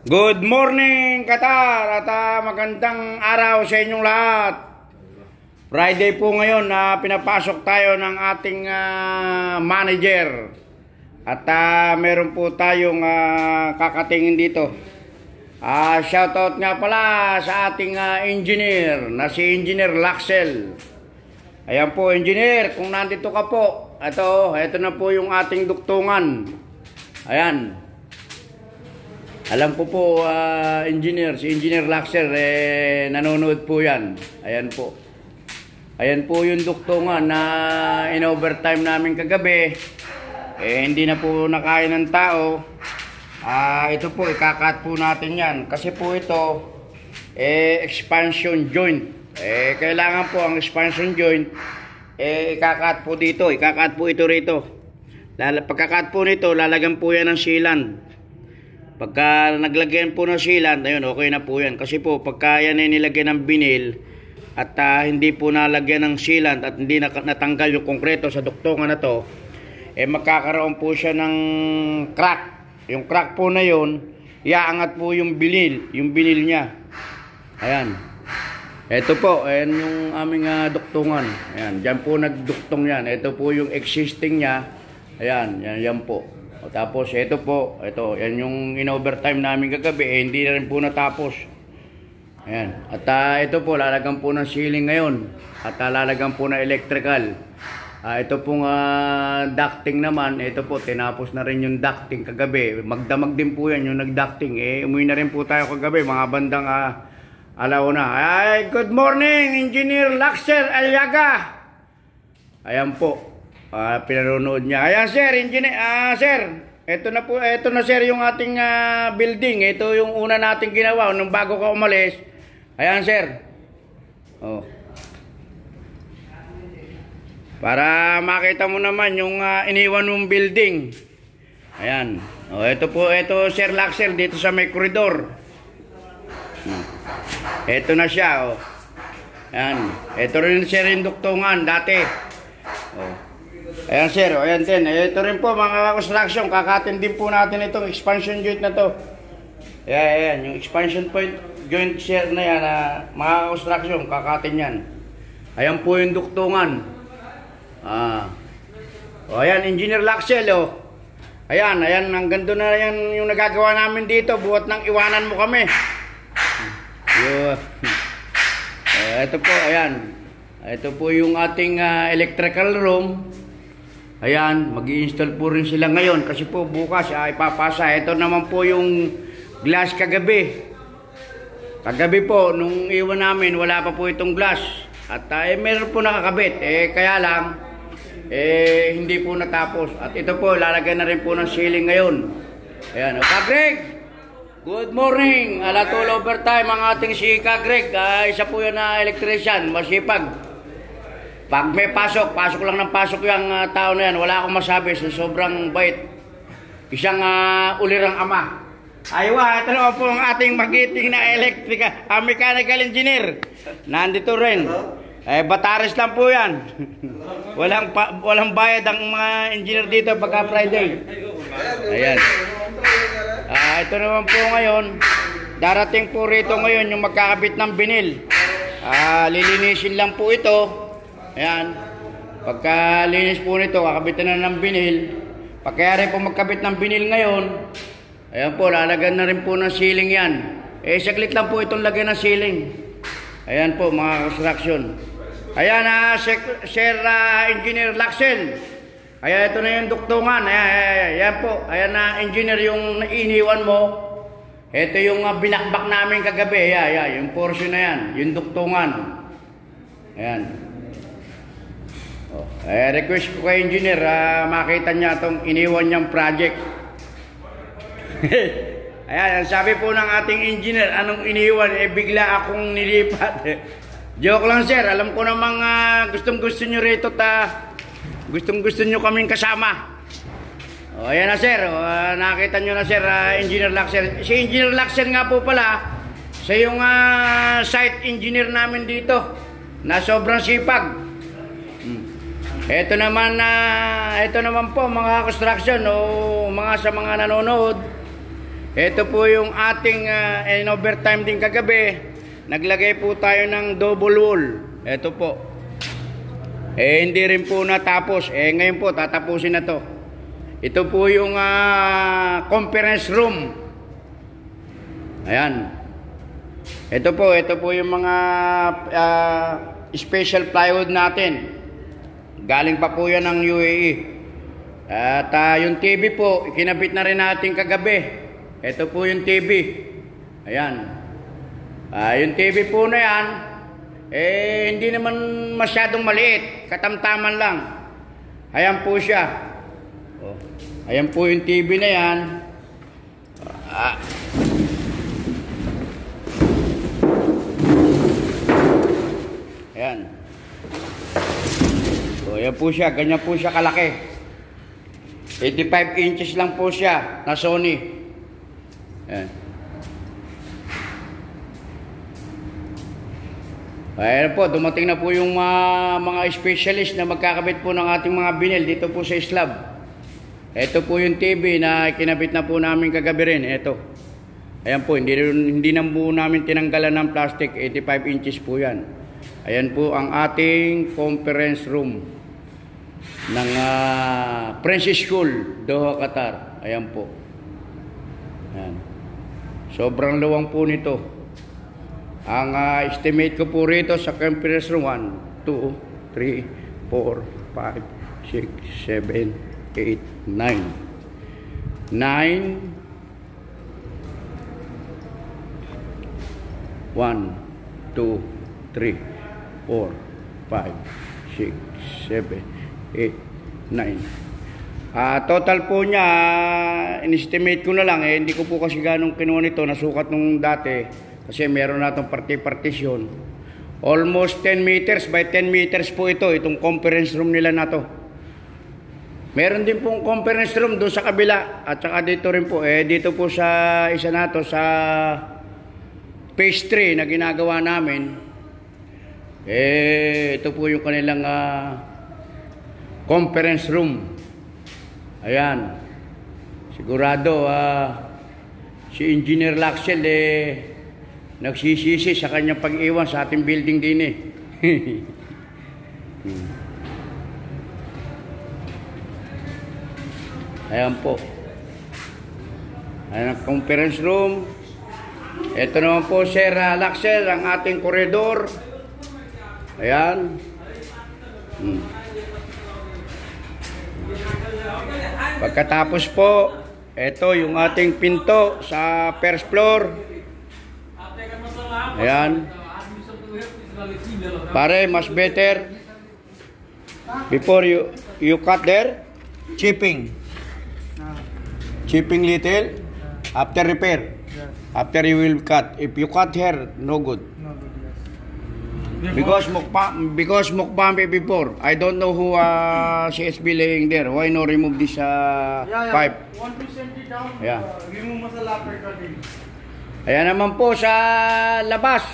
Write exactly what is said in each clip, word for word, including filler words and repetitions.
Good morning, Qatar, at uh, magandang araw sa inyong lahat. Friday po ngayon na uh, pinapasok tayo ng ating uh, manager. At uh, meron po tayong uh, kakatingin dito. Uh, shoutout nga pala sa ating uh, engineer na si Engineer Laxel. Ayan po, engineer, kung nandito ka po, ito, ito na po yung ating duktungan. Ayan. Alam ko po, uh, engineer, si Engineer Laxer, eh, nanonood po yan. Ayan po. Ayan po yung duktungan na in-overtime namin kagabi. Eh, hindi na po nakain ng tao. Uh, ito po, ikakat po natin yan. Kasi po ito, eh, expansion joint. Eh, kailangan po ang expansion joint, eh, ikakat po dito. Ikakat po ito rito. Lala, pagkakat po nito, lalagyan po yan ng sealant. Pagka naglagyan po ng sealant, ayun, okay na po yan. Kasi po, pagka yan ay nilagyan ng binil at uh, hindi po nalagyan ng sealant at hindi natanggal yung konkreto sa duktungan na to, eh magkakaroon po siya ng crack. Yung crack po na yun, iaangat po yung binil, yung binil niya. Ayan. Ito po, ayan yung aming uh, duktungan. Ayan, dyan po nagduktong yan. Ito po yung existing niya. Ayan, yan, yan po. O, tapos ito po, ito, yan yung in-overtime namin kagabi, eh, hindi na rin po natapos. Ayan. At uh, ito po, lalagyan po ng ceiling ngayon. At uh, lalagyan po ng electrical. Uh, ito pong uh, ducting naman, ito po, tinapos na rin yung ducting kagabi. Magdamag din po yan yung nag-ducting. Eh, umuwi na rin po tayo kagabi, mga bandang uh, alauna. Ay, good morning, Engineer Laxer Aliaga. Ayan po. Uh, pinanonood niya. Ayan sir, engineer, ah uh, sir, ito na po, ito na sir yung ating uh, building. Ito yung una nating ginawa nung bago ka umalis. Ayan sir. Oh. Para makita mo naman yung uh, iniwan mong building. Ayan. Oh, ito po, ito Sir Laxel dito sa may koridor. Hmm. Ito na siya, oh. Ayan. Ito rin sir yung duktungan dati. Oh. Ayan sir, ayan din. Ito rin po mga construction, kakatin din po natin itong expansion joint na to. Ayan, ayan, yung expansion point joint sir na yan, uh, mga construction, kakatin yan. Ayan po yung duktungan. Ah. O ayan, Engineer Laxel, oh. Ayan, ayan, hanggang doon na yan yung nagagawa namin dito, buhat nang iwanan mo kami. Yo. Uh, ito po, ayan. Ito po yung ating uh, electrical room. Ayan, mag-i-install po rin sila ngayon kasi po bukas ay papasa. Ito naman po yung glass kagabi. Kagabi po, nung iwan namin, wala pa po itong glass. At uh, eh, meron po nakakabit. Eh, kaya lang, eh, hindi po natapos. At ito po, lalagyan na rin po ng ceiling ngayon. Ayan, o, Kagreg! Good morning! Alatol overtime ang ating si Kagreg. Uh, isa po yun na electrician, masipag. Pag may pasok, pasok lang ng pasok yung uh, tao na yan. Wala akong masabi sa sobrang bait. Isang uh, ulirang ama. Aywa, ito naman po ang ating magiting na electrical, uh, mechanical engineer. Nandito rin. Eh, Batares lang po yan. walang, pa, walang bayad ang mga engineer dito pagka Friday. Ayan. Uh, ito naman po ngayon. Darating po rito ngayon yung magkakabit ng binil. Uh, lilinisin lang po ito. Ayan, pagka linis po nito, kakabitan na ng binil. Pagkayari po magkabit ng binil ngayon, ayan po, lalagyan na rin po ng ceiling yan. Eh, saglit lang po itong lagyan ng ceiling. Ayan po, mga construction. Ayan, uh, Sir uh, Engineer Laxel. Ayan, ito na yung duktungan. Ayan, ayan, ayan po, ayan na, uh, engineer, yung iniwan mo. Ito yung uh, binakbak namin kagabi. Ayan, ayan, yung portion na yan, yung duktungan. Ayan. Oh, eh, request ko kay engineer, uh, makita niya itong iniwan niyang project. Ayan, sabi po ng ating engineer, anong iniwan? Eh, bigla akong nilipat. Joke lang sir, alam ko namang uh, gustong gusto nyo rito ta, gustong gusto nyo kaming kasama. O, oh, ayan na sir, uh, nakita nyo na sir, uh, Engineer Laxel. Si Engineer Laxel nga po pala, sa yung uh, site engineer namin dito, na sobrang sipag. Ito naman na uh, ito naman po mga construction o mga sa mga nanonood. Ito po yung ating uh, in overtime din kagabi. Naglagay po tayo ng double wall. Ito po. Eh hindi rin po natapos. Eh ngayon po tatapusin na to. Ito po yung uh, conference room. Ayan. Ito po, ito po yung mga uh, special plywood natin. Galing pa po yan ng U A E. At uh, yung T V po, ikinabit na rin natin kagabi. Ito po yung T V. Ayan. Uh, yung T V po na yan, eh hindi naman masyadong maliit. Katamtaman lang. Ayan po siya. Oh. Ayan po yung T V na yan. Uh, ayan. So, ayan po siya. Ganyan po siya kalaki. eighty-five inches lang po siya na Sony. Ayan. Ayan po, dumating na po yung uh, mga specialist na magkakabit po ng ating mga vinyl dito po sa slab. Ito po yung T V na kinabit na po namin kagabi rin. Ito. Ayan po, hindi, hindi na po namin tinanggalan ng plastic. eighty-five inches po yan. Ayan po ang ating conference room ng uh, Princess School, Doha, Qatar. Ayan po. Ayan. Sobrang luwang po nito. Ang uh, estimate ko po rito sa conference room, one, two, three, four, five, six, seven, eight, nine. nine. one, two, three, four, five, six, seven, eight, nine. Uh, total po niya, uh, in-estimate ko na lang, eh, hindi ko po kasi ganong kinuha nito, nasukat nung dati, kasi meron na itong party-partition. Almost ten meters by ten meters po ito, itong conference room nila na to. Meron din pong conference room doon sa kabila, at saka dito rin po, eh, dito po sa isa na to, sa phase three na ginagawa namin, eh, ito po yung kanilang uh, conference room. Ayan. Sigurado, uh, si Engineer Laxel, eh, nagsisisi sa kanyang pag-iwan sa ating building din eh. hmm. Ayan po. Ayan ang conference room. Ito naman po, Sir uh, Laxel, ang ating koridor. Ayan. Hmm. Pagkatapos po, ito yung ating pinto sa first floor. Ayan. Pare, mas better before you you cut there, chipping. Chipping little after repair. After you will cut. If you cut here, no good. Because mukbang, because mukbang before, I don't know who uh, C S B laying there. Why no remove this uh, yeah, yeah. pipe? one percent down. Yeah. Uh, remove mo sa lapper cutting. Ayan naman po sa labas.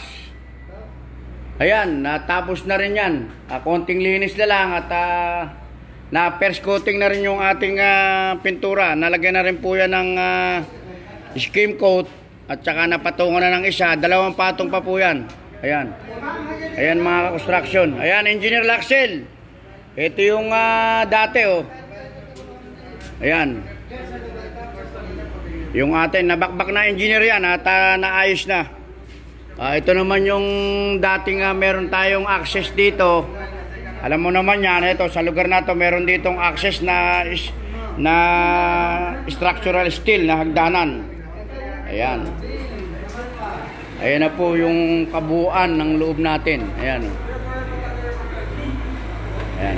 Ayan, natapos na rin yan. Uh, konting linis na lang at uh, na first coating na rin yung ating uh, pintura. Nalagyan na rin po yan ng uh, skim coat at saka napatungan na ng isa. Dalawang patong pa po yan. Ayan. Ayan mga construction. Ayan, Engineer Laxel. Ito yung uh, dati oh. Ayan. Yung atin, nabakbak na engineer yan at uh, naayos na. Uh, ito naman yung dating uh, meron tayong access dito. Alam mo naman yan, ito sa lugar na to meron ditong access na is, na structural steel na hagdanan. Ayan. Ayan na po yung kabuuan ng loob natin. Ayan. Ayan.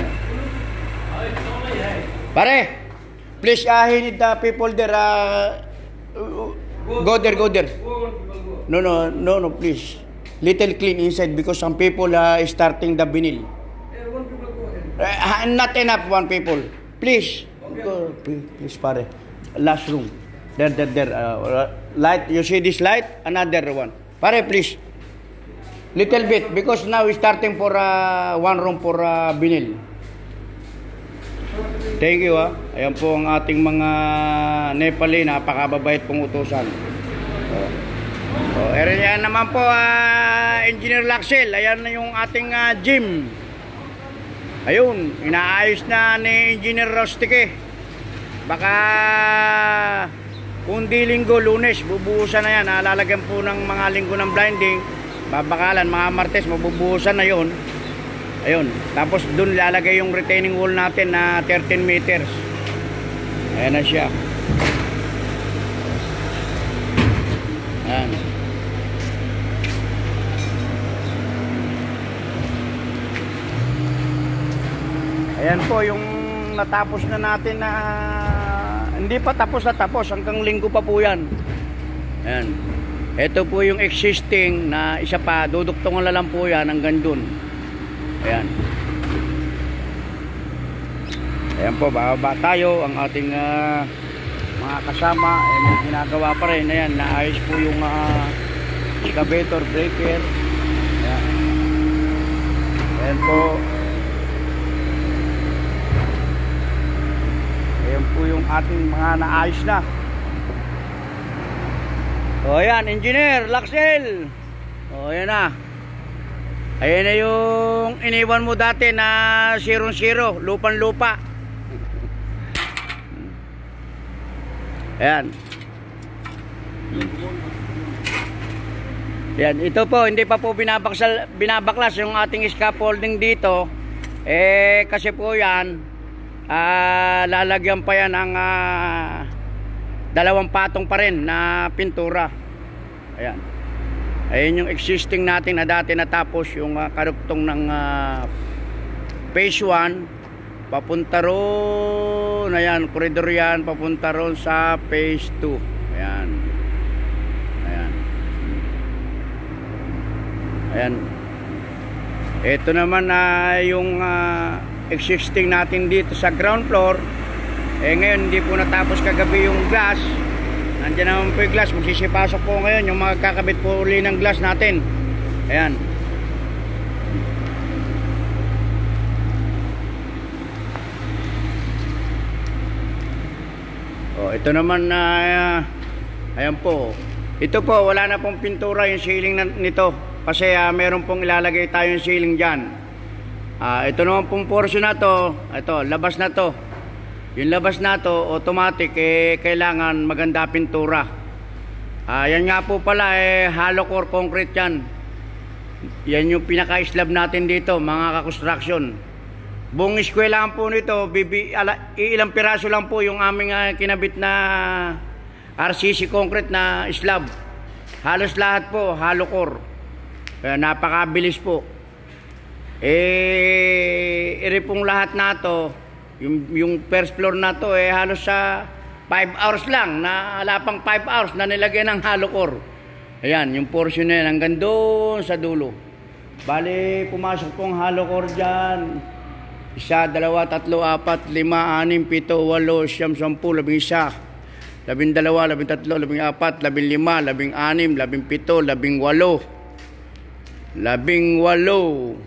Pare, please uh, he need the people there. Uh, go there, go there. No, no, no, no, please. Little clean inside because some people are uh, starting the vinyl. Uh, not enough one people. Please. Go, please, please, pare. Last room. There, there, there. Uh, light. You see this light? Another one. Pare, please. Little bit because now we're starting for uh, one room for uh, vinyl. Thank you ah. Ayan po ang ating mga Nepali, napakababait pong utusan. Oh. Oh, ayan naman po uh, Engineer Laxel. Ayan na yung ating uh, gym. Ayun, inaayos na ni Engineer Rostique. Baka kundi linggo, Lunes, bubuhusan na yan. Lalagyan po ng mga linggo ng blinding. Babakalan, mga Martes, mabubuhusan na yon. Ayun, tapos dun lalagay yung retaining wall natin na thirteen meters. Ayan na siya. Ayan. Ayan po yung natapos na natin na hindi pa tapos na tapos, hanggang linggo pa po yan. Ayan. Ito po yung existing na isa pa, duduktungan na lang po yan hanggang dun. Ayan. Ayan po, bababa tayo. Ang ating uh, mga kasama eh, may ginagawa pa rin. Ayan, naayos po yung uh, excavator breaker. Ayan. Ayan po. Ayan po yung ating mga naayos na. O ayan, Engineer Laxel. O ayan na. Ayan na yung iniwan mo dati na zero zero, lupan lupa. Ayan. Ayan, ito po, hindi pa po binabaksal, binabaklas yung ating scaffolding dito. Eh, kasi po yan, uh, lalagyan pa yan ng uh, dalawang patong pa rin na pintura. Ayan. Ayan yung existing natin na dati natapos yung uh, karugtong ng uh, phase one papunta ron, ayan, koridor yan, papunta ron sa phase two. Ayan. Ayan. Ayan. Ito naman na uh, yung uh, existing natin dito sa ground floor. Eh ngayon hindi po natapos kagabi yung glass. Nandiyan naman po yung glass, magsisipasok po ngayon yung mga kakabit po uli ng glass natin. Ayan. Oh, ito naman na uh, ayan po. Ito po, wala na pong pintura yung ceiling na, nito. Kasi uh, meron pong ilalagay tayong ceiling dyan. Uh, ito naman pong portion na to, ito, labas na to. Yung labas na to, automatic, eh, kailangan maganda pintura. Ah, yan nga po pala, eh, hollow core concrete yan. Yan yung pinaka-slab natin dito, mga ka-construction. Buong eskwelahan po nito, bibi, ala, ilang piraso lang po yung aming uh, kinabit na R C C concrete na slab. Halos lahat po, hollow core. Kaya napakabilis po. Eh, iri pong lahat na to, Yung, yung first floor na to eh halos sa five hours lang, na wala pang five hours na nilagyan ng hollow core. Ayan, yung portion na yan hanggang doon sa dulo. Bali, pumasok pong hollow core dyan. Isa, dalawa, tatlo, apat, lima, anim, pito, walo, siyam, sampu, labing isa, labing dalawa, labing tatlo, labing apat, labing lima, labing anim, labing pito, labing walo, labing walo.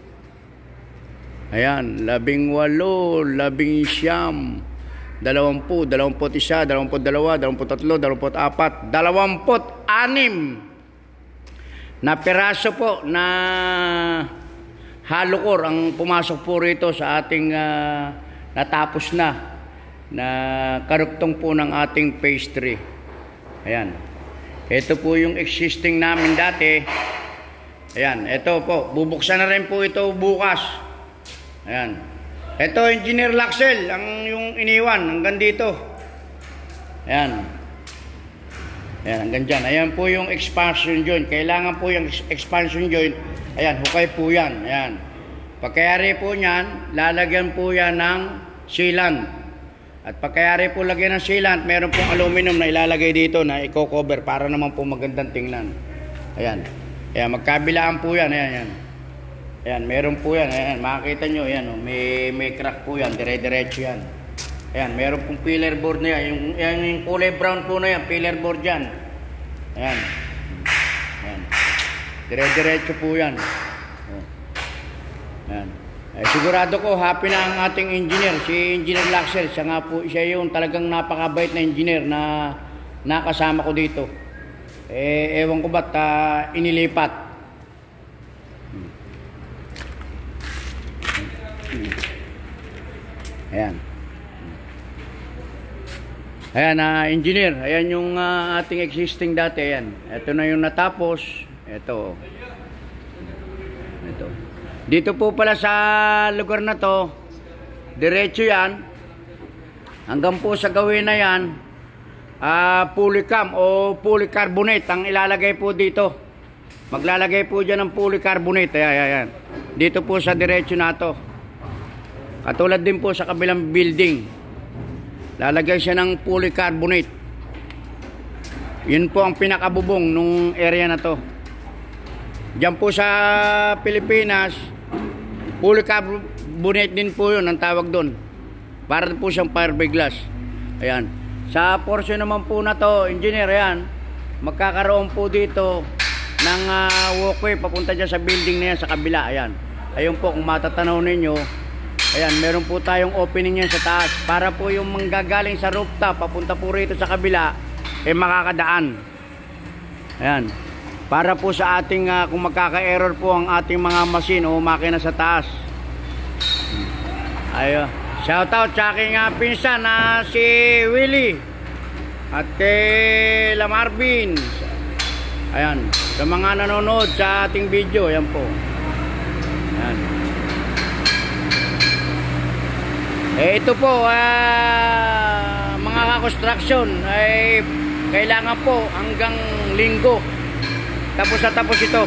Ayan, labing walo, labing siyam, dalawampu, dalawamput isa, dalawamput dalawa, dalawamput tatlo, dalawamput apat, dalawamput anim na piraso po na hollow core ang pumasok po rito sa ating uh, natapos na na karugtong po ng ating phase three. Ayan. Ito po yung existing namin dati. Ayan, ito po, bubuksan na rin po ito bukas. Ayan. Ito, Engineer Laxel, ang yung iniwan, hanggang dito. Ayan. Ayan, hanggang dyan. Ayan po yung expansion joint. Kailangan po yung expansion joint. Ayan, hukay po yan. Ayan. Pagkayari po niyan, lalagyan po yan ng sealant. At pagkayari po lagyan ng sealant, meron pong aluminum na ilalagay dito na i-cover para naman po magandang tingnan. Ayan. Ayan, magkabilaan po yan. Ayan, ayan. Ayan, meron po yan. Ayan, makikita nyo. Ayan, oh, may, may crack po yan. Dire-diretso yan. Ayan, meron pong pillar board na yan. Yung, yan, yung kulay brown po na yan. Pillar board yan. Ayan. Ayan. Dire-diretso po yan. Ayan. Eh, sigurado ko happy na ang ating engineer, si Engineer Laxel. Siya nga po, siya yung talagang napakabait na engineer na nakasama ko dito. Eh, ewan ko ba't uh, inilipat. Ayan. Ayan, uh, engineer. Ayan yung uh, ating existing dati. Ayan. Ito na yung natapos. Ito. Ito. Dito po pala sa lugar na to, diretso yan. Hanggang po sa gawin na yan, uh, polycam o polycarbonate ang ilalagay po dito. Maglalagay po dyan ng polycarbonate. Ayan, ayan, ayan. Dito po sa diretso na to. Katulad din po sa kabilang building. Lalagay siya ng polycarbonate. Yun po ang pinakabubong nung area na to. Diyan po sa Pilipinas, polycarbonate din po yun ang tawag doon. Para po siyang fiberglass. Ayan. Sa portion naman po na to, engineer, ayan, magkakaroon po dito ng uh, walkway papunta dyan sa building na yan sa kabila. Ayan. Ayun po, kung matatanaw ninyo, ayan, meron po tayong opening yan sa taas. Para po yung manggagaling sa rooftop, papunta po rito sa kabila, eh makakadaan. Ayan. Para po sa ating, uh, kung magkaka-error po ang ating mga machine o makina sa taas. Ayun. Shoutout sa aking uh, pinsan na uh, si Willie at kay Lamarvin. Ayan. Sa mga nanonood sa ating video, ayan po. Ayan. Eh, ito po, uh, mga ka-construction ay kailangan po hanggang linggo tapos na tapos ito.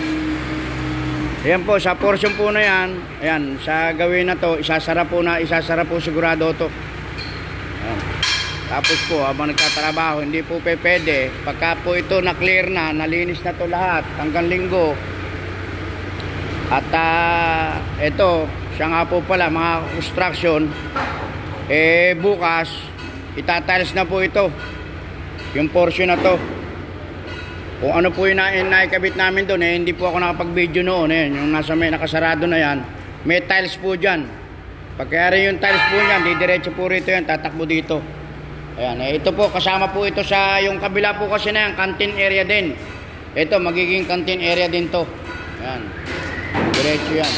Ayan po, sa portion po na yan, ayan, sa gawin na to, isasara po na, isasara po sigurado to. Ayan. Tapos po, habang nagtatrabaho, hindi po pe pwede. Pagka po ito na-clear na, nalinis na to lahat hanggang linggo. At uh, ito, siya nga po pala, mga construction, eh bukas, itatiles na po ito. Yung portion na to. Kung ano po yung na naikabit namin doon, eh, hindi po ako nakapag-video noon. Eh, yung nasa may nakasarado na yan, may tiles po dyan. Pagkayari yung tiles po niyan, didiretso po rito yan, tatakbo dito. Ayan, eh, ito po, kasama po ito sa, yung kabila po kasi na yan, canteen area din. Ito, magiging canteen area din to. Ayan, diretso yan.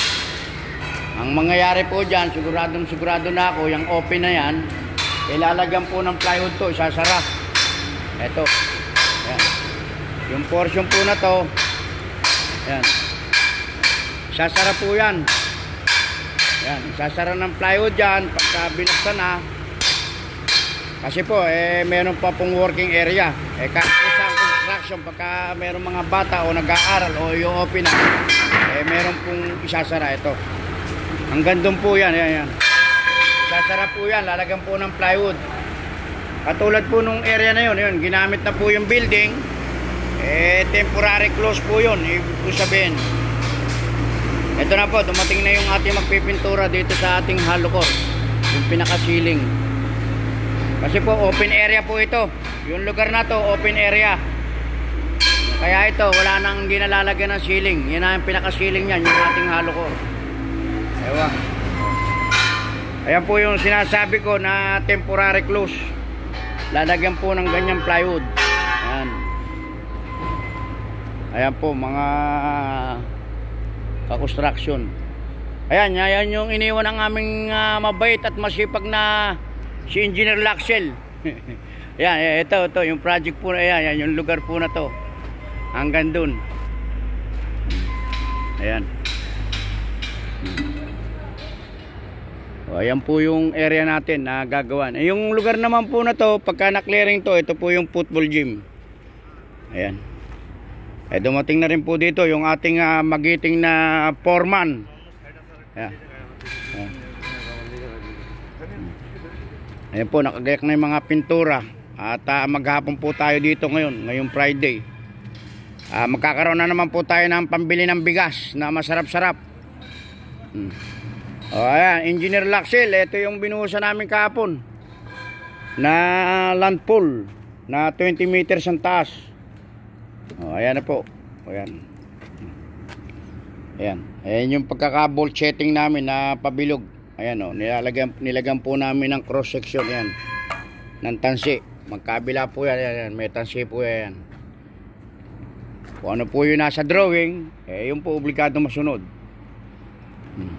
Ang mangyayari po dyan, siguradong sigurado na ako, yung open na yan, ilalagyan po ng plywood to, isasara. Ito, ayan. Yung portion po na to, ayan, sasara po yan. Ayan, sasara ng plywood dyan pagka binuksan na. Kasi po, eh, meron pa pong working area. Eh, kahit sa construction, pagka meron mga bata o nag-aaral o yung open na, eh, meron pong isasara ito. Hanggang doon po yan, ayan, ayan. Sasara po yan, lalagyan po ng plywood. Katulad po nung area na yun, yun, ginamit na po yung building. Eh, temporary close po yun, ibig po sabihin. Ito na po, dumating na yung ating magpipintura dito sa ating hollow core, yung pinaka-ceiling. Kasi po, open area po ito. Yung lugar na to, open area. Kaya ito, wala nang ginalalagyan ng ceiling. Yan na yung pinaka-ceiling yan, yung ating hollow core. Ewa. Ayan po yung sinasabi ko na temporary close. Lalagyan po ng ganyang plywood. Ayan. Ayan po mga ka-construction. Ayan, ayan yung iniwan ng aming uh, mabait at masipag na si Engineer Laxel. Ayan, ito, ito, yung project po na ayan, ayan, yung lugar po na to. Hanggang dun. Ayan. O, ayan po yung area natin na gagawan. Eh, yung lugar naman po na to, pagka na-clearing to, ito po yung football gym. Ayan. Eh, dumating na rin po dito yung ating uh, magiting na foreman. Ayan. Ayan. Ayan po, nakagayak na yung mga pintura. At uh, maghapon po tayo dito ngayon, ngayong Friday. Uh, magkakaroon na naman po tayo ng pambili ng bigas na masarap-sarap. Hmm. O, ayan, Engineer Laxel, ito yung binuhusan namin kahapon na land pool na twenty meters ang taas. O, ayan na po. O, ayan. Ayan. Ayan yung pagkaka-bolt setting namin na pabilog. Ayan o. Nilalagyan, nilagyan po namin ng cross section. Ayan. Ng tansi. Magkabila po yan. Ayan. May tansi po yan. Kung ano po yung nasa drawing, eh yung po obligado masunod. Hmm.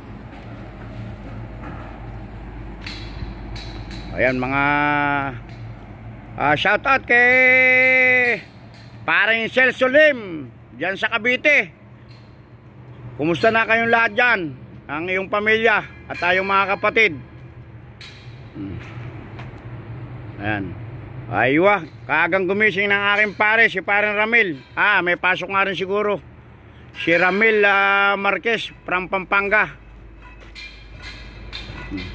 Ayan mga uh, shout out kay paring Celso Lim dyan sa Cavite. Kumusta na kayong lahat dyan? Ang iyong pamilya at tayong mga kapatid. Hmm. Ayan. Aywa, kaagang gumising ng aking pare, si parang Ramil. Ah, may pasok nga rin siguro. Si Ramil uh, Marquez from Pampanga. Hmm.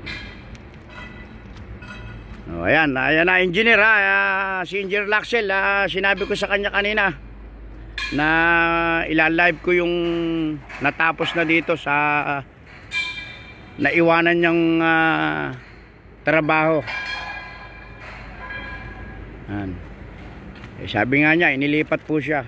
Oh, ayan, ayan na engineer ha. Uh, si Engineer Laxel, uh, sinabi ko sa kanya kanina na ila-live ko yung natapos na dito sa uh, naiwanan niyang uh, trabaho. Ayan. Eh, sabi nga niya, inilipat po siya.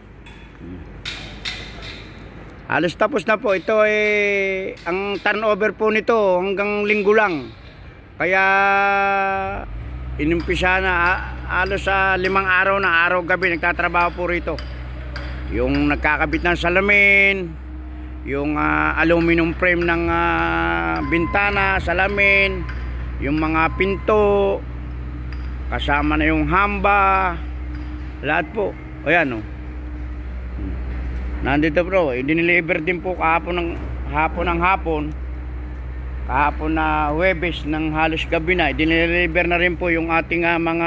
Halos tapos na po. Ito eh, ang turnover po nito hanggang linggo lang. Kaya inumpisa na halos sa limang araw na araw-gabi nagtatrabaho po rito. Yung nagkakabit ng salamin, yung uh, aluminum frame ng uh, bintana, salamin, yung mga pinto, kasama na yung hamba, lahat po. Ayan o. Nandito bro, i-deliver din po kahapon ng hapon ng hapon. Kahapon na Huwebes ng halos gabi na, i-deliver na rin po yung ating uh, mga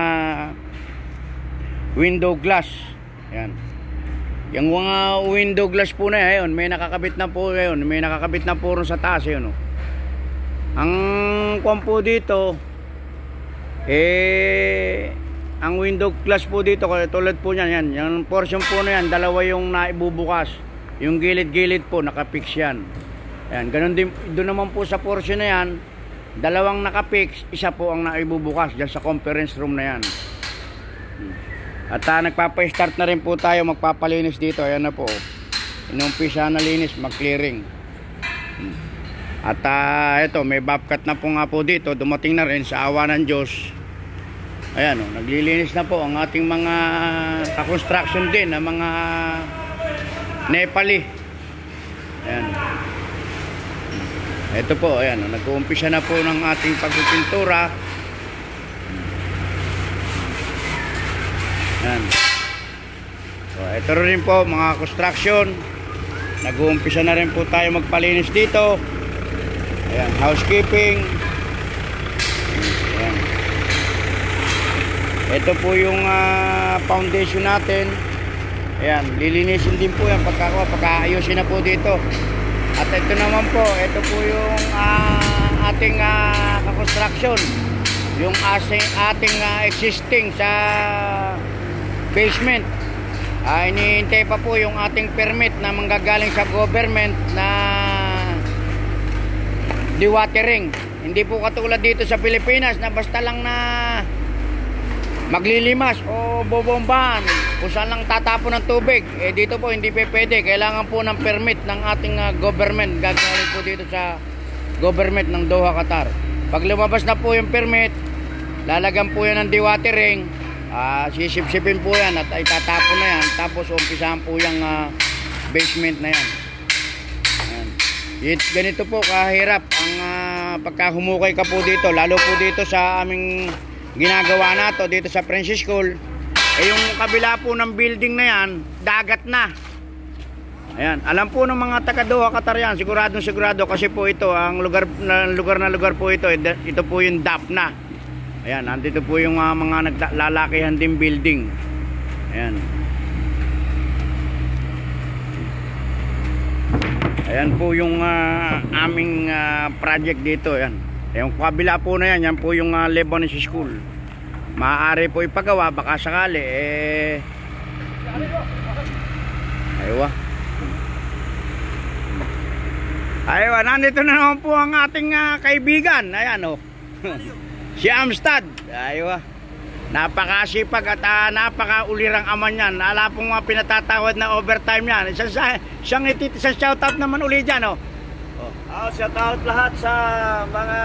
window glass. Ayan. Yung mga window glass po na yun, may nakakabit na po yun, may nakakabit na po rin sa taas yun. Oh. Ang kwan po dito, eh, ang window glass po dito, tulad po niyan, yan, yung portion po na yan, dalawa yung naibubukas. Yung gilid-gilid po, nakapix yan. Ayan, ganun din, doon naman po sa portion na yan, dalawang nakapix, isa po ang naibubukas dyan sa conference room na yan. At uh, nagpapa-start na rin po tayo, magpapalinis dito. Ayan na po, inumpisa na linis, mag-clearing. At uh, ito, may bobcat na po nga po dito, dumating na rin sa awa ng Diyos. Ayan o, naglilinis na po ang ating mga ka-construction din, na mga Nepali. Ayan. Ito po, ayan o, nag-uumpisa na po ng ating pagpipintura. Ayan. So, ito rin po mga construction, nag-uumpisa na rin po tayo magpalinis dito. Ayan, housekeeping. Ayan. Ito po yung uh, foundation natin. Ayan, lilinisin din po yan pagka, pagkaayusin na po dito. At ito naman po, ito po yung uh, ating uh, construction, yung ating, ating uh, existing sa basement. Uh, iniintay pa po yung ating permit na manggagaling sa government na dewatering. Hindi po katulad dito sa Pilipinas na basta lang na maglilimas o bobombahan kung saan lang tatapon ng tubig. Eh dito po hindi pa pwede. Kailangan po ng permit ng ating uh, government. Gagaling po dito sa government ng Doha, Qatar. Pag lumabas na po yung permit, lalagyan po yan ng dewatering. Uh, sisip-sipin po yan at itatapon na yan. Tapos umpisahan po yung uh, basement na yan. Ayan. Ganito po kahirap ang uh, pagkahumukay ka po dito, lalo po dito sa aming ginagawa nato dito sa Princess School. Eh yung kabila po ng building na yan, dagat na. Ayan, alam po ng mga taga Doha, Qatar yan, siguradong sigurado kasi po ito ang lugar na lugar na lugar po ito, ito po yung D A P na. Ayan, nandito po yung uh, mga naglalakihan din building. Ayan. Ayan po yung uh, aming uh, project dito. Ayan. Yung kabila po na yan, yan po yung uh, Lebanese School. Maaari po ipagawa, baka sakali. Eh, aywa. Aywa, nandito na naman po ang ating uh, kaibigan. Ayan o. Oh. Si Amstad. Aywa. Napakasipag at uh, napakaulirang ama niyan. Ala pong mga pinatatawad na overtime yan. Isang, isang, isang shoutout naman uli dyan, oh. Oh, oh, shout out lahat sa mga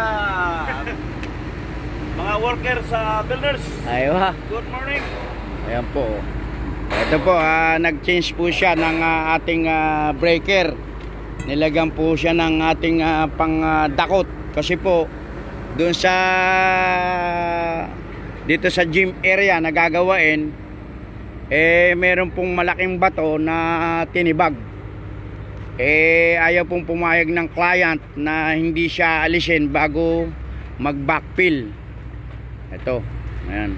mga worker sa builders. Aywa. Good morning. Ayan po. Ito po, uh, nag-change po siya ng uh, ating uh, breaker. Nilagyan po siya ng ating uh, pang uh, dakot. Kasi po, doon sa dito sa gym area na gagawain, eh meron pong malaking bato na tinibag. Eh ayaw pong pumayag ng client na hindi siya alisin bago mag backfill. Ito, ayan.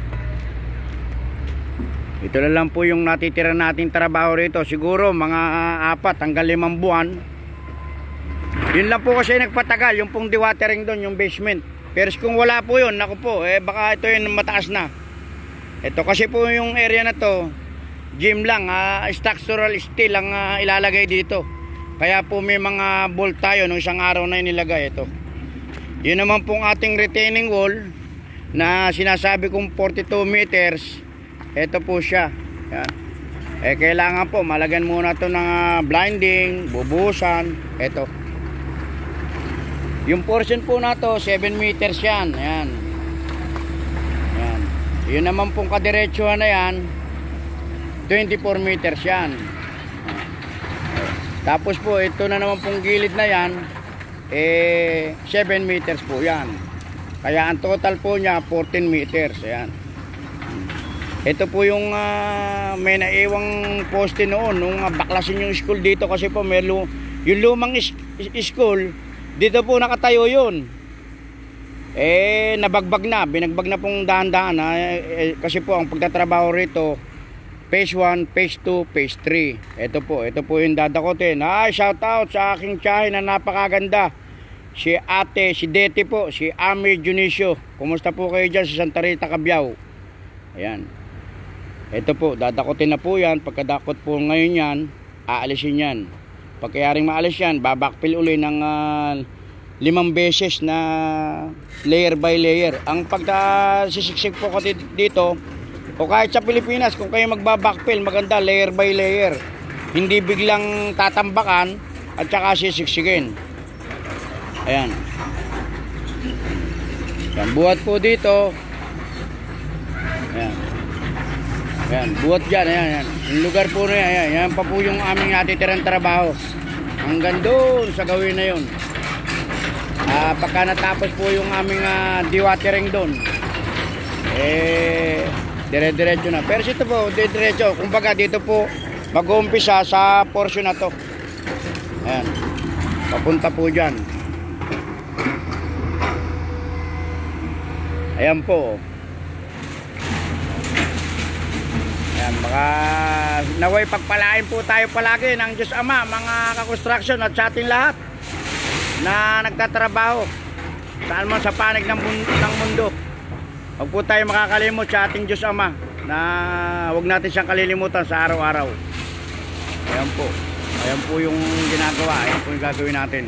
Ito na lang po yung natitira nating trabaho rito. Siguro mga apat hanggang limang buwan. Yun lang po kasi nagpatagal, yung pong dewatering doon, yung basement. Pero kung wala po yun, naku po, eh baka ito yung mataas na. Ito kasi po yung area na to, gym lang, uh, structural steel ang uh, ilalagay dito. Kaya po may mga bolt tayo nung isang araw na inilagay ito. Yun naman pong ating retaining wall na sinasabi kong forty-two meters. Ito po siya. Yan. Eh kailangan po malagyan muna to ng uh, blinding, bubuhusan. Ito. Yung portion po na to seven meters yan. Ayan. Ayan. Yun naman pong kadiretsuhan na yan twenty-four meters yan. Tapos po ito na naman pong gilid na yan eh seven meters po yan. Kaya ang total po niya fourteen meters. Ayan. Ito po yung uh, may naiwang poste noon nung uh, baklasin yung school dito kasi po may lu yung lumang is school dito po nakatayo yun. Eh nabagbag na, binagbag na pong dahan-dahan eh, kasi po ang pagtatrabaho rito phase one, phase two, phase three. Ito po, ito po yung dadakotin. Ay, shout out sa aking tiyahin na napakaganda. Si ate, si Deti po, si Ami Junicio. Kumusta po kayo dyan sa Santa Rita, Cabiao? Ayan. Ito po, dadakotin na po yan. Pagkadakot po ngayon yan, aalisin yan. Pagkayaring maalis yan, babakpil uli ng uh, limang beses na layer by layer. Ang pagkasisiksik po ko dito, o kahit sa Pilipinas, kung kayo magbabakpil, maganda layer by layer. Hindi biglang tatambakan at saka sisiksigin. Ayan. Yan, buhat po dito. Ayan. Ayan, buhat dyan, ayan, ayan. Yung lugar po na yan, ayan, yan pa po yung aming natitirang trabaho. Hanggang doon sa gawin na yun. Uh, pagka natapos po yung aming uh, dewatering doon, eh, dire-diretso na. Pero ito po, dire-diretso. Kumbaga dito po, mag-uumpisa sa portion na to. Ayan. Papunta po dyan. Ayan po. Ayan, baka naway pagpalain po tayo palagi ng Diyos Ama, mga ka-construction at sa ating lahat na nagtatrabaho saan man sa panig ng mundo. Huwag po tayo makakalimot sa ating Diyos Ama na huwag natin siyang kalilimutan sa araw-araw. Ayan po. Ayan po yung ginagawa. Ayan po yung gagawin natin.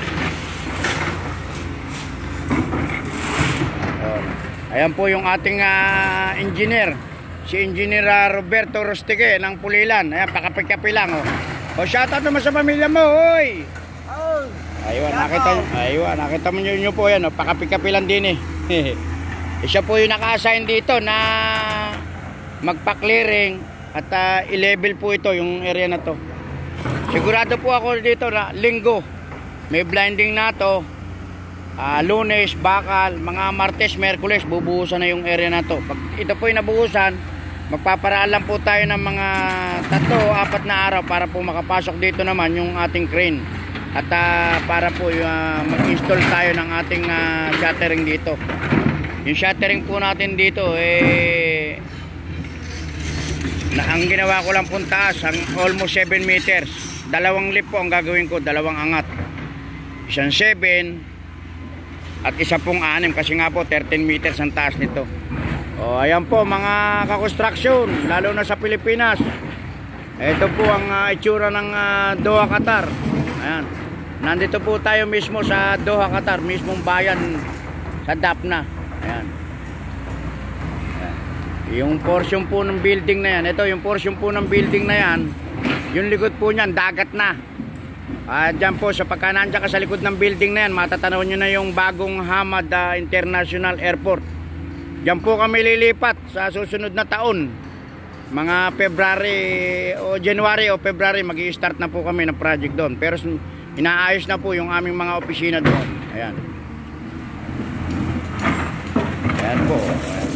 Ayan po yung ating uh, engineer. Si Engineer uh, Roberto Rostique ng Pulilan. Ayan, pakapi-kapi lang. Oh. O, shoutout naman sa pamilya mo. Oy! Oh, aywa, nakita, aywa, nakita mo nyo, nyo po yan. Oh. Pakapi-kapi lang din eh. Siya po yung naka-assign dito na magpa-clearing at uh, i-level po ito yung area na to. Sigurado po ako dito na linggo may blinding na to. Uh, Lunes, bakal, mga Martes, Merkules bubuhusan na yung area na to. Pag ito po yung nabuhusan, magpaparaan lang po tayo ng mga tatlo o apat na araw para po makapasok dito naman yung ating crane. At uh, para po uh, mag-install tayo ng ating uh, shuttering dito. Yung shuttering po natin dito eh na, ang ginawa ko lang pong taas ang almost seven meters. Dalawang lip po ang gagawin ko, dalawang angat. Isang seven at isa pong anim kasi nga po thirteen meters ang taas nito. O ayan po mga ka-construction, lalo na sa Pilipinas. Ito po ang uh, itsura ng uh, Doha, Qatar. Ayan. Nandito po tayo mismo sa Doha, Qatar, mismong bayan sa Dapna. Ayan. Ayan. Yung portion po ng building na yan, ito yung portion po ng building na yan, yung likod po niyan, dagat na. At dyan po, sa pagkanan dyan ka sa likod ng building na yan, matatanaw nyo na yung bagong Hamad uh, International Airport. Dyan po kami lilipat sa susunod na taon. Mga February o January o February, mag-i-start na po kami ng project doon. Pero inaayos na po yung aming mga opisina doon. Ayan. Ayan po. Ayan.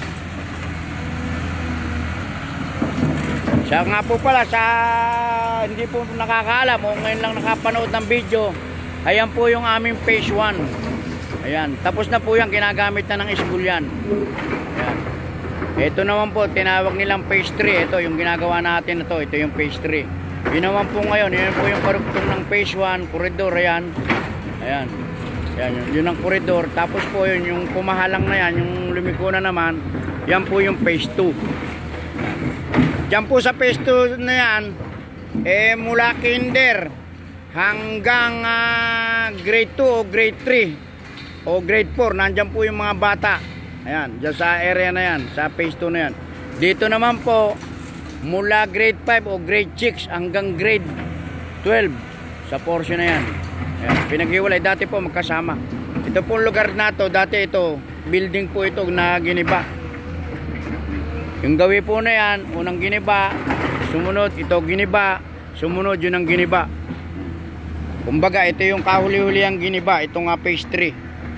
Siya nga po pala, sa hindi po nakakaalam o ngayon lang nakapanood ng video, ayan po yung aming phase one. Ayan, tapos na po yan, ginagamit na ng school yan. Ayan. Ito naman po, tinawag nilang phase three. Ito yung ginagawa natin na to, ito yung phase three. Yun naman po ngayon, yun po yung karugtong ng phase one, koridor, ayan. Ayan, ayan yun, yun ang koridor. Tapos po yun, yung pumahalang na yan, yung lumiko na naman, yan po yung phase two. Diyan po sa phase two na yan, eh mula kinder hanggang uh, grade two o grade three o grade four, nandyan po yung mga bata. Ayan, dyan sa area na yan, sa phase two na yan. Dito naman po, mula grade five o grade six hanggang grade twelve sa portion na yan. Ayan, pinaghiwalay, dati po magkasama. Ito po lugar na to, dati ito, building po ito na giniba. Yung gawi po na yan, unang giniba, sumunod ito giniba, sumunod yun ang giniba. Kumbaga ito yung kahuli-huli ang giniba, ito nga phase three.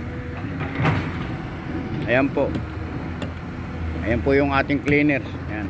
Ayan po. Ayan po yung ating cleaners. Ayan.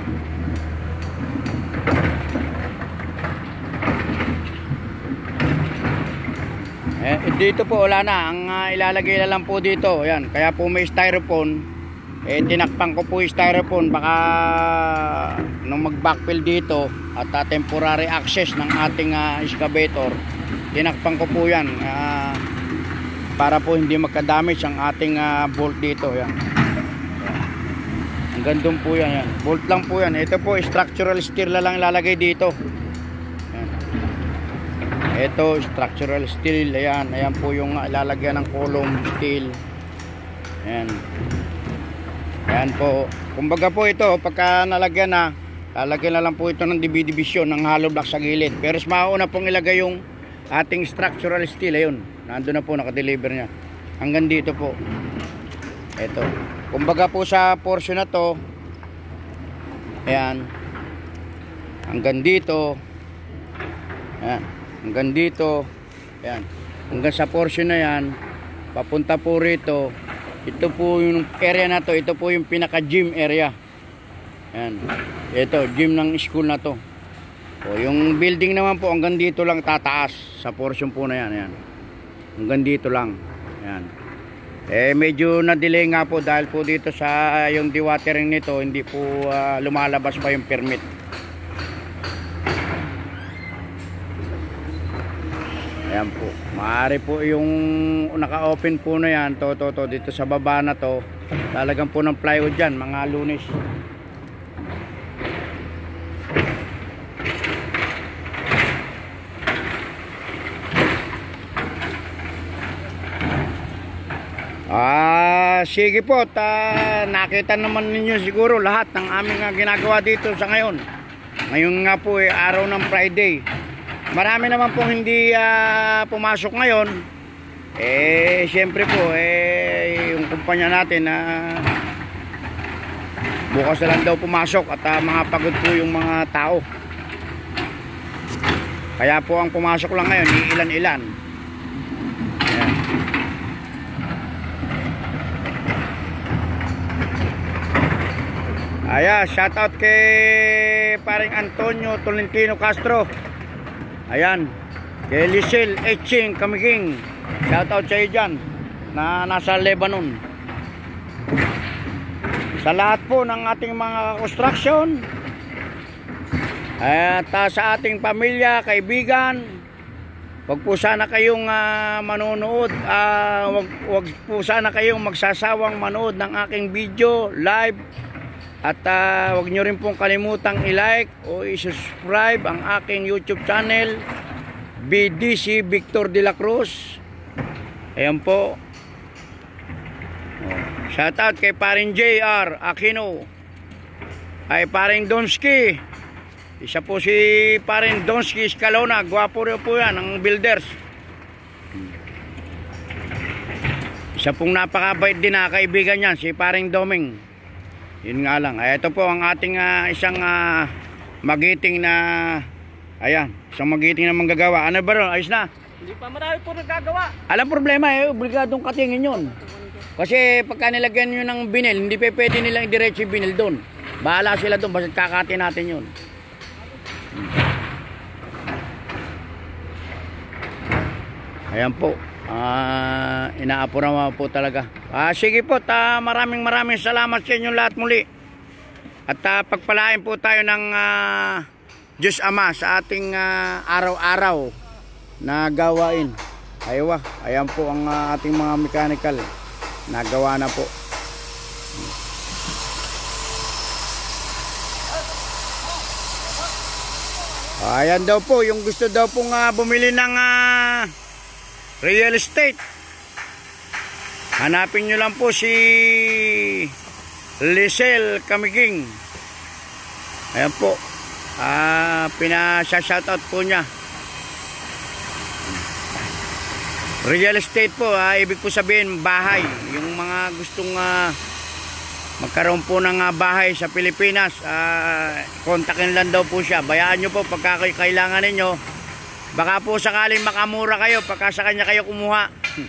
Eh, dito po wala na, ang uh, ilalagay na lang po dito. Ayan, kaya po may styrofoam. Eh tinakpan ko po yung styrofoam, baka nung mag-backfill dito at uh, temporary access ng ating uh, excavator, tinakpan ko po yan uh, para po hindi magka-damage ang ating uh, bolt dito. Yan. Hanggang doon po yan, yan. Bolt lang po yan. Ito po structural steel na lang ilalagay dito. Yan. Ito structural steel. Ayan, ayan po yung uh, ilalagyan ng column steel. Ayan. Ayan po, kumbaga po ito, pagka nalagyan na, lalagyan na lang po ito ng division ng hollow block sa gilid. Pero mas mauna pong ilagay yung ating structural steel. Ayun, nandun na po, nakadeliver niya. Hanggang dito po. Ito. Kumbaga po sa portion na to, ayan, hanggang dito, ayan, hanggang dito, ayan, hanggang sa portion na yan, papunta po rito. Ito po yung area na to, ito po yung pinaka gym area. Ayan. Ito, gym ng school na to. O, yung building naman po hanggang dito lang tataas sa portion po na yan. Ayan. Hanggang dito lang. Ayan. Eh medyo na-delay nga po dahil po dito sa uh, yung dewatering nito, hindi po uh, lumalabas pa yung permit. Ayan po. Maaari po yung naka-open po na yan, to, to, to, dito sa baba na to. Lalagyan po ng plywood dyan, mga Lunes. Ah, sige po. Ta, nakita naman ninyo siguro lahat ng aming uh, ginagawa dito sa ngayon. Ngayon nga po eh, araw ng Friday. Marami naman pong hindi uh, pumasok ngayon. Eh, siyempre po, eh, yung kumpanya natin na uh, bukas na lang daw pumasok at uh, mga pagod po yung mga tao. Kaya po ang pumasok lang ngayon, ilan-ilan. Ayan. Ayan, shout out kay paring Antonio Tolentino Castro. Ayan, kay Lisel Etching Kamiging, shout out sa iyo dyan na nasa Lebanon. Sa lahat po ng ating mga construction at uh, sa ating pamilya, kaibigan, wag po sana kayong uh, manonood, uh, wag, wag po sana kayong magsasawang manood ng aking video live. At uh, huwag nyo rin pong kalimutang i-like o i-subscribe ang aking YouTube channel, B D C Victor de la Cruz. Ayan po. Shout out kay paring J R Aquino. ay paring Donski. Isa po si paring Donski Escalona. Gwapo rin po yan, ang builders. Isa pong napakabait din na kaibigan yan, si paring Doming. Yun nga lang. Ay, ito po ang ating uh, isang uh, magiting na, ayan, isang magiting na manggagawa. Ano ba ron? Ayos na? Hindi pa, marami po nagagawa. Alam problema eh, obligadong katingin yun. Kasi pagka nilagyan nyo ng binil, hindi pa pwede nilang idiretso yung binil doon. Bahala sila doon, basta kakatin natin yun. Ayan po. Ah, inaapura mo po talaga. Ah, sige po, ta, maraming maraming salamat sa inyo lahat muli. At ah, pagpalain po tayo ng ah, Diyos Ama sa ating ah, araw-araw na gawain. Aywa, ayan po ang ah, ating mga mechanical. Nagawa na po. Ayan daw po, yung gusto daw pong uh, bumili ng uh, real estate. Hanapin nyo lang po si Lisel Kamiging. Ayan po. Uh, Pinasa-shoutout po niya. Real estate po, uh, ibig po sabihin bahay. Yung mga gustong uh, magkaroon po ng uh, bahay sa Pilipinas, uh, kontakin lang daw po siya. Bayaan nyo po pagka kailangan ninyo. Baka po sakaling makamura kayo pagka sa kanya kayo kumuha.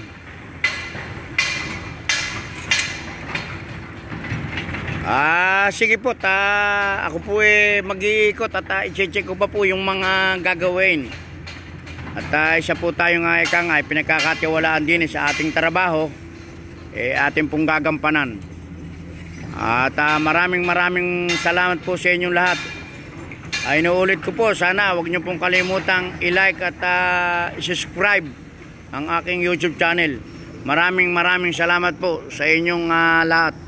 Ah, sige po, ta, ako po eh mag-iikot at uh, i-check ko pa po yung mga gagawin. At uh, isa po tayo nga ika nga, pinagkakatiwalaan din eh, sa ating trabaho, eh ating pong gagampanan. At uh, maraming maraming salamat po sa inyong lahat. Ay inuulit ko po, sana huwag nyo pong kalimutang i-like at uh, i-subscribe ang aking YouTube channel. Maraming maraming salamat po sa inyong uh, lahat.